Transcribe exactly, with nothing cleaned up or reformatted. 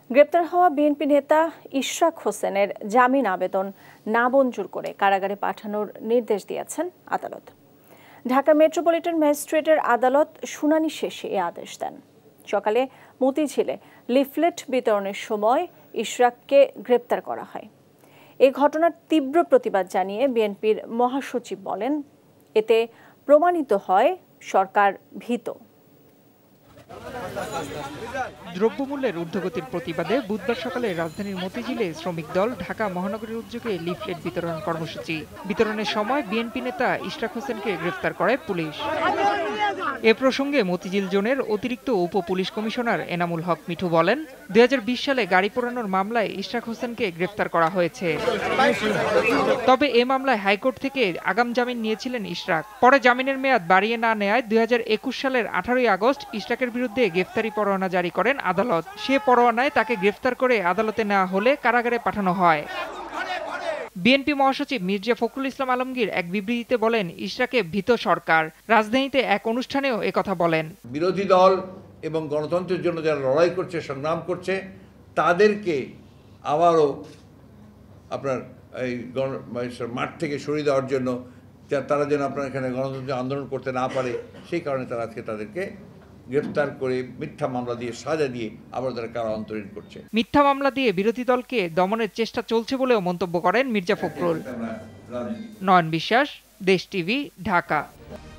গ্রেপ্তার হওয়া বিএনপি নেতা ইশরাক হোসেনের জামিন আবেদন নামঞ্জুর করে কারাগারে পাঠানোর নির্দেশ দিয়েছেন আদালত। ঢাকা মেট্রোপলিটন ম্যাজিস্ট্রেটের আদালত শুনানি শেষে এ আদেশ দেন। সকালে মতিঝিলে লিফলেট বিতরণের সময় ইশরাককে গ্রেপ্তার করা হয়। এই ঘটনার তীব্র প্রতিবাদ জানিয়ে বিএনপির মহাসচিব বলেন, এতে প্রমাণিত হয় সরকার ভীত। দ্রব্যমূল্যের ঊর্ধ্বগতির প্রতিবাদে বুধবার সকালে রাজধানীর মতিঝিলে শ্রমিক দল ঢাকা মহানগরীর উদ্যোগে লিফলেট বিতরণ কর্মসূচি বিতরণের সময় বিএনপি নেতা ইশরাক হোসেনকে গ্রেফতার করে পুলিশ। এ প্রসঙ্গে মতিঝিল জোনের অতিরিক্ত উপ পুলিশ কমিশনার এনামুল হক মিঠু বলেন, দুই হাজার বিশ সালে গাড়ি পোড়ানোর মামলায় ইশরাক হোসেনকে গ্রেফতার করা হয়েছে। তবে এ মামলায় হাইকোর্ট থেকে আগাম জামিন নিয়েছিলেন ইশরাক। পরে জামিনের মেয়াদ বাড়িয়ে না নেয়ায় দুই হাজার একুশ সালের আঠারোই আগস্ট ইশরাকের বিরুদ্ধে গ্রেফতারি পরোয়ানা জারি করেন আদালত। সে পরোয়ানায় তাকে গ্রেফতার করে আদালতে নেওয়া হলে কারাগারে পাঠানো হয়। বিএনপি মহাসচিব মির্জা ফখরুল ইসলাম আলমগীর এক বিবৃতিতে বলেন, ইশরাকে ভীত সরকার। রাজধানীতে এক অনুষ্ঠানেও একথা বলেন। বিরোধী দল এবং গণতন্ত্রের জন্য যারা লড়াই করছে, সংগ্রাম করছে, তাদেরকে আবারও আপনার এই মাঠ থেকে সরিয়ে দেওয়ার জন্য, তারা যেন আপনার এখানে গণতন্ত্র আন্দোলন করতে না পারে, সেই কারণে তারা আজকে তাদেরকে গ্রেফতার করে মিথ্যা মামলা দিয়ে সাজা দিয়ে আবার তারা কারা অন্তরীণ করছে। মিথ্যা মামলা দিয়ে বিরোধী দলকে দমনের চেষ্টা চলছে বলেও মন্তব্য করেন মির্জা ফখরুল। নয়ন বিশ্বাস, দেশ টিভি, ঢাকা।